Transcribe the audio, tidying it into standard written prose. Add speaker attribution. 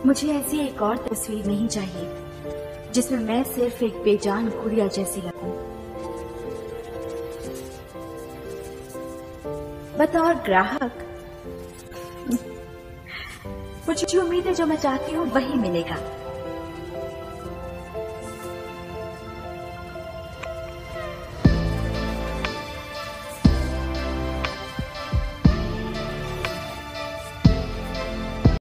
Speaker 1: मुझे ऐसी एक और तस्वीर नहीं चाहिए जिसमें मैं सिर्फ एक बेजान गुड़िया जैसी लगूं। बतौर ग्राहक मुझे जो उम्मीद है, जो मैं चाहती हूँ वही मिलेगा।